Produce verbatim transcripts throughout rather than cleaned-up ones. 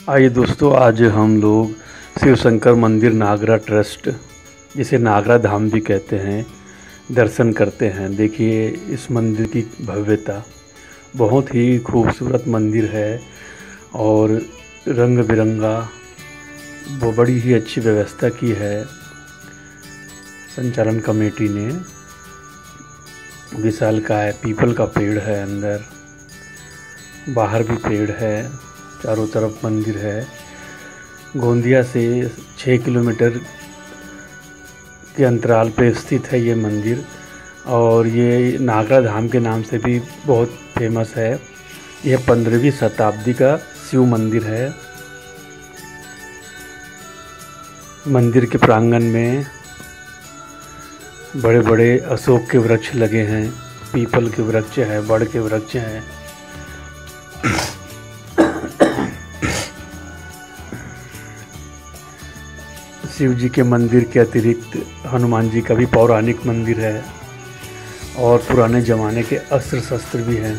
आइए दोस्तों, आज हम लोग शिव शंकर मंदिर नागरा ट्रस्ट, जिसे नागरा धाम भी कहते हैं, दर्शन करते हैं। देखिए इस मंदिर की भव्यता, बहुत ही खूबसूरत मंदिर है और रंग बिरंगा, वो बड़ी ही अच्छी व्यवस्था की है संचालन कमेटी ने। विशालकाय पीपल का पेड़ है, अंदर बाहर भी पेड़ है, चारों तरफ मंदिर है। गोंदिया से छः किलोमीटर के अंतराल पे स्थित है ये मंदिर, और ये नागरा धाम के नाम से भी बहुत फेमस है। यह पंद्रहवीं शताब्दी का शिव मंदिर है। मंदिर के प्रांगण में बड़े बड़े अशोक के वृक्ष लगे हैं, पीपल के वृक्ष हैं, बड़ के वृक्ष हैं। शिव जी के मंदिर के अतिरिक्त हनुमान जी का भी पौराणिक मंदिर है और पुराने ज़माने के अस्त्र शस्त्र भी हैं।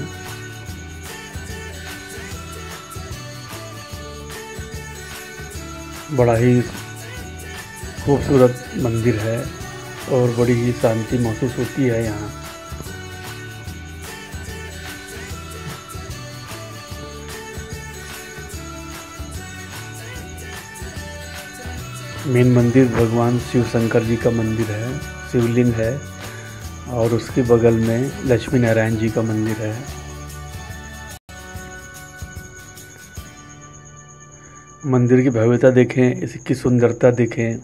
बड़ा ही खूबसूरत मंदिर है और बड़ी ही शांति महसूस होती है यहाँ। मेन मंदिर भगवान शिव शंकर जी का मंदिर है, शिवलिंग है, और उसके बगल में लक्ष्मी नारायण जी का मंदिर है। मंदिर की भव्यता देखें, इसकी सुंदरता देखें।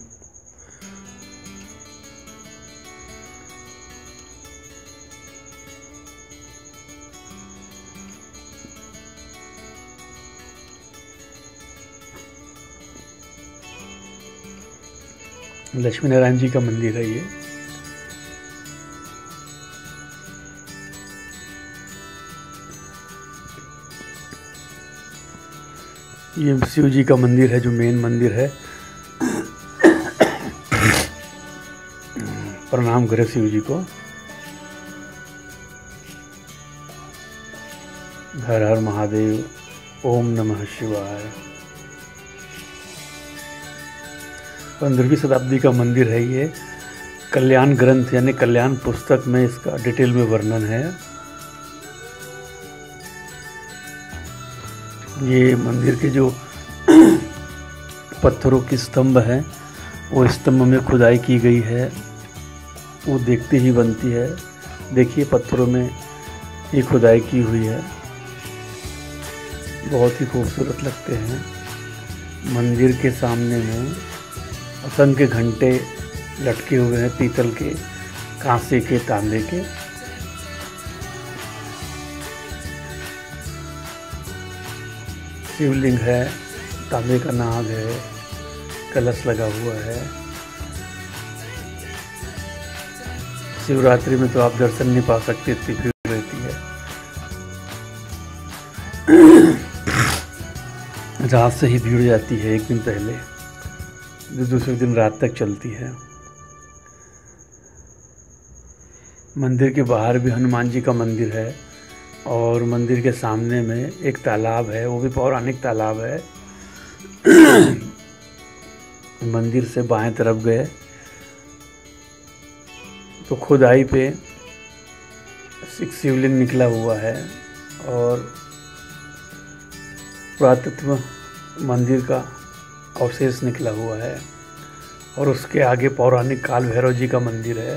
लक्ष्मी नारायण जी का मंदिर है ये। ये शिव जी का मंदिर है, जो मेन मंदिर है। प्रणाम करें शिव जी को। हर हर महादेव, ओम नमः शिवाय। पंद्रहवीं शताब्दी का मंदिर है ये। कल्याण ग्रंथ यानी कल्याण पुस्तक में इसका डिटेल में वर्णन है। ये मंदिर के जो पत्थरों की स्तंभ है, वो स्तंभ में खुदाई की गई है, वो देखते ही बनती है। देखिए पत्थरों में ये खुदाई की हुई है, बहुत ही खूबसूरत लगते हैं। मंदिर के सामने में असंख्य घंटे लटके हुए हैं, पीतल के, कांसे के, तांबे के। शिवलिंग है, तांबे का नाग है, कलश लगा हुआ है। शिवरात्रि में तो आप दर्शन नहीं पा सकते, इतनी भीड़ रहती है। रात से ही भीड़ जाती है, एक दिन पहले, जो दूसरे दिन रात तक चलती है। मंदिर के बाहर भी हनुमान जी का मंदिर है, और मंदिर के सामने में एक तालाब है, वो भी पौराणिक तालाब है। मंदिर से बाएं तरफ गए तो खुदाई पे एक शिवलिंग निकला हुआ है, और पुरातत्व मंदिर का अवशेष निकला हुआ है, और उसके आगे पौराणिक काल भैरव जी का मंदिर है।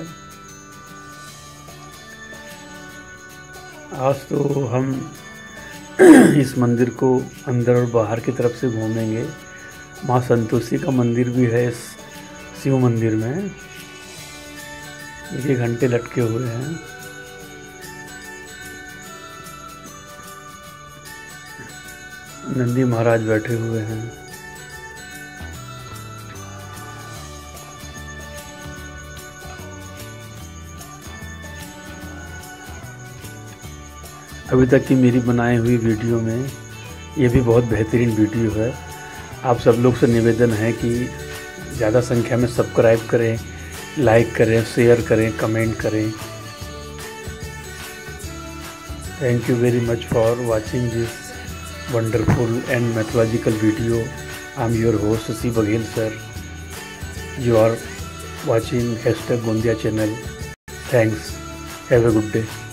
आज तो हम इस मंदिर को अंदर और बाहर की तरफ से घूमेंगे। माँ संतोषी का मंदिर भी है इस शिव मंदिर में। ये घंटे लटके हुए हैं। नंदी महाराज बैठे हुए हैं। अभी तक की मेरी बनाई हुई वीडियो में ये भी बहुत बेहतरीन वीडियो है। आप सब लोग से निवेदन है कि ज़्यादा संख्या में सब्सक्राइब करें, लाइक करें, शेयर करें, कमेंट करें। Thank you very much for watching this wonderful and mythological video. I'm your host C. Baghel sir. You are watching hashtag Gondia channel. Thanks. Have a good day.